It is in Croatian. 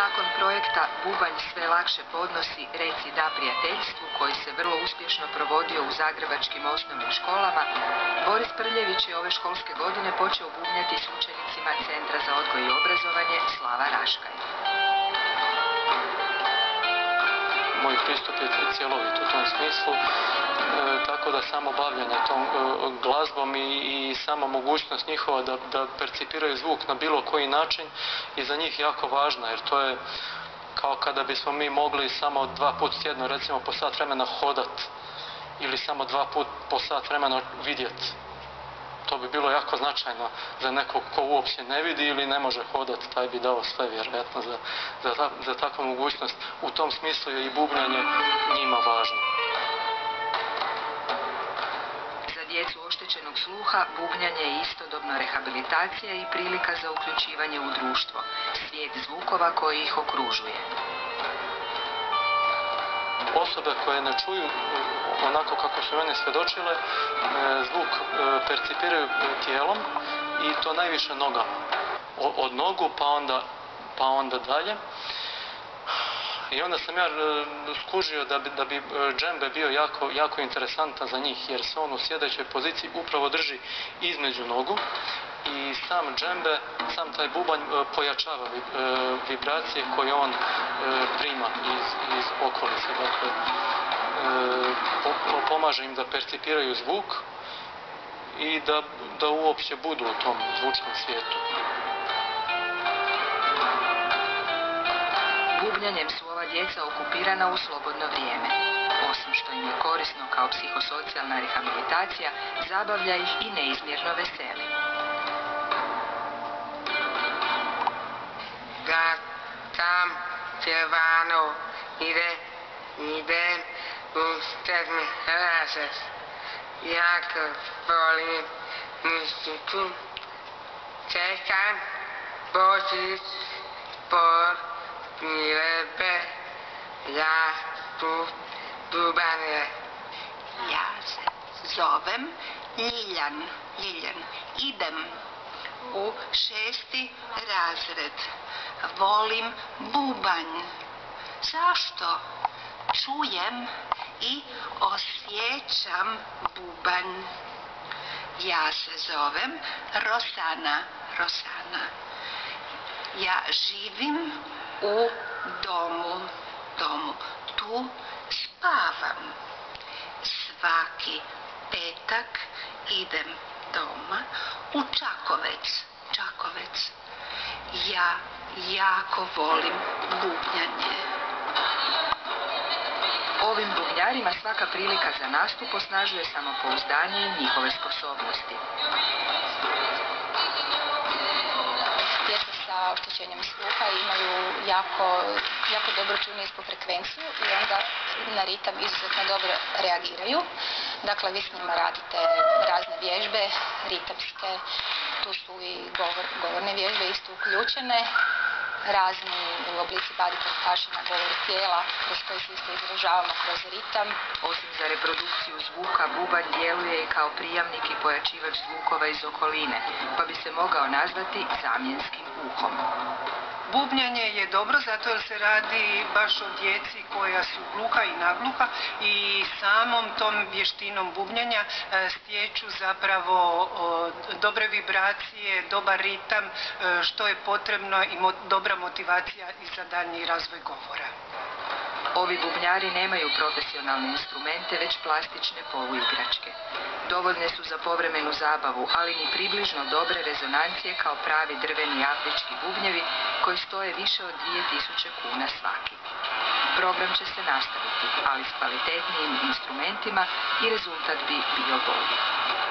Nakon projekta Bubanj sve lakše podnosi Reci da prijateljstvu, koji se vrlo uspješno provodio u zagrebačkim osnovnim školama, Boris Prljević je ove školske godine počeo bubnjati s učenicima Centra za odgoj i obrazovanje Slava Raškaj. Moj pristup je cjelovit u tom smislu, tako da samo bavljanje tom glazbom i sama mogućnost njihova da percipiraju zvuk na bilo koji način je za njih jako važna, jer to je kao kada bismo mi mogli samo 2 puta tjedno, recimo po sat vremena hodat ili samo 2 puta po sat vremena vidjeti. To bi bilo jako značajno za nekog ko uopće ne vidi ili ne može hodati, taj bi dao sve vjerojatno za takvu mogućnost. U tom smislu je i bubnjanje njima važno. Za djecu oštećenog sluha bubnjanje je istodobno rehabilitacija i prilika za uključivanje u društvo, svijet zvukova koji ih okružuje. Osobe koje ne čuju onako kako su mene svjedočile, zvuk percipiraju tijelom i to najviše nogama. Od nogu pa onda dalje. I onda sam ja skužio da bi džembe bio jako interesantan za njih, jer se on u sjedećoj poziciji upravo drži između nogu i sam taj bubanj pojačava vibracije koje on prima iz okolice. Dakle, pomaže im da percipiraju zvuk i da uopće budu u tom zvučnom svijetu. Bubnjanjem su ova djeca okupirana u slobodno vrijeme. Osim što im je korisno kao psihosocijalna rehabilitacija, zabavlja ih i neizmjerno veseli. Da tam Silvano ide u 7. razred. Jako volim muziku. Čekam Božić, spor, Milebe, ja tu bubanje. Ja se zovem Ljiljan. Idem u 6. razred. Volim bubanj. Zašto? Čujem i osjećam bubanj. Ja se zovem Rosana. Ja živim u domu. Tu spavam. Svaki petak idem doma u Čakovec. Ja jako volim bubnjanje. Ovim bubnjarima svaka prilika za nastup osnažuje samopouzdanje i njihove sposobnosti. Djeca sa oštećenjem sluha imaju jako dobro čuju nisku frekvenciju i onda na ritam izuzetno dobro reagiraju. Dakle, vi s njima radite razne vježbe, ritamske, tu su i govorne vježbe isto uključene, razni oblici body percussion, govor tijela, kroz koji se isto izražavamo kroz ritam. Osim za reprodukciju zvuka, bubanj djeluje i kao prijamnik i pojačivač zvukova iz okoline, pa bi se mogao nazvati zamjenskim uhom. Bubnjanje je dobro zato jer se radi baš o djeci koja su gluha i nagluha i samom tom vještinom bubnjanja stječu zapravo dobre vibracije, dobar ritam, što je potrebno i dobra motivacija i za daljnji razvoj govora. Ovi bubnjari nemaju profesionalne instrumente, već plastične poluigračke. Dovoljne su za povremenu zabavu, ali ni približno dobre rezonancije kao pravi drveni afrički bubnjevi koji stoje više od 2000 kuna svaki. Program će se nastaviti, ali s kvalitetnijim instrumentima i rezultat bi bio bolji.